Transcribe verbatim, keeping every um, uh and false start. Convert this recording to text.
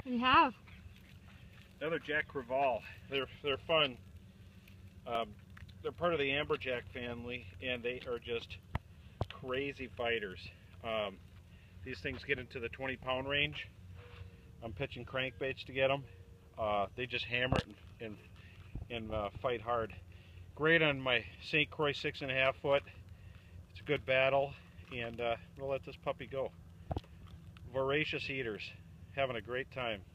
We have. Another Jack Crevalle. They're they're fun. Um, they're part of the amberjack family, and they are just crazy fighters. Um, these things get into the twenty pound range. I'm pitching crankbaits to get them. Uh, they just hammer it and and, and uh, fight hard. Great on my Saint Croix six and a half foot. It's a good battle, and uh, we'll let this puppy go. Voracious eaters, having a great time.